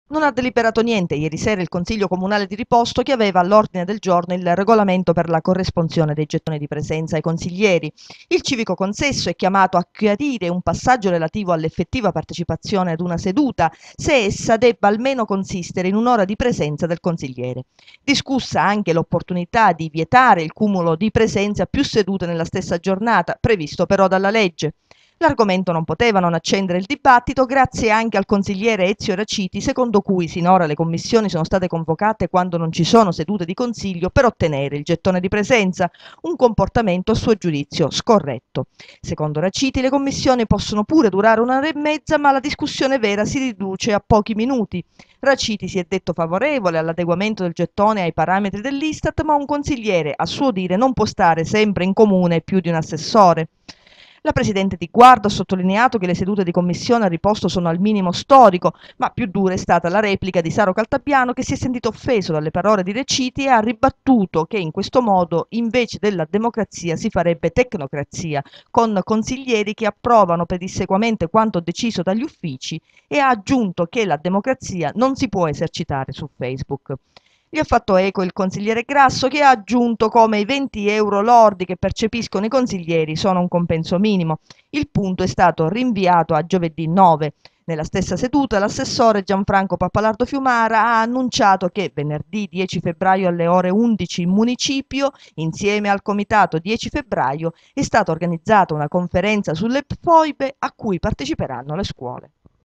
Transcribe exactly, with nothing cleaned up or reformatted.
Non ha deliberato niente ieri sera il Consiglio Comunale di Riposto, che aveva all'ordine del giorno il regolamento per la corresponsione dei gettoni di presenza ai consiglieri. Il civico consesso è chiamato a chiarire un passaggio relativo all'effettiva partecipazione ad una seduta, se essa debba almeno consistere in un'ora di presenza del consigliere. Discussa anche l'opportunità di vietare il cumulo di presenze a più sedute nella stessa giornata, previsto però dalla legge. L'argomento non poteva non accendere il dibattito, grazie anche al consigliere Ezio Raciti, secondo cui sinora le commissioni sono state convocate quando non ci sono sedute di consiglio per ottenere il gettone di presenza, un comportamento a suo giudizio scorretto. Secondo Raciti le commissioni possono pure durare un'ora e mezza, ma la discussione vera si riduce a pochi minuti. Raciti si è detto favorevole all'adeguamento del gettone ai parametri dell'Istat, ma un consigliere, a suo dire, non può stare sempre in comune più di un assessore. La Presidente di Guardo ha sottolineato che le sedute di commissione a riposto sono al minimo storico, ma più dura è stata la replica di Saro Caltabiano, che si è sentito offeso dalle parole di Reciti e ha ribattuto che in questo modo invece della democrazia si farebbe tecnocrazia, con consiglieri che approvano pedissequamente quanto deciso dagli uffici, e ha aggiunto che la democrazia non si può esercitare su Facebook. Gli ha fatto eco il consigliere Grasso, che ha aggiunto come i venti euro lordi che percepiscono i consiglieri sono un compenso minimo. Il punto è stato rinviato a giovedì nove. Nella stessa seduta l'assessore Gianfranco Pappalardo Fiumara ha annunciato che venerdì dieci febbraio alle ore undici in municipio, insieme al comitato dieci febbraio, è stata organizzata una conferenza sulle foibe a cui parteciperanno le scuole.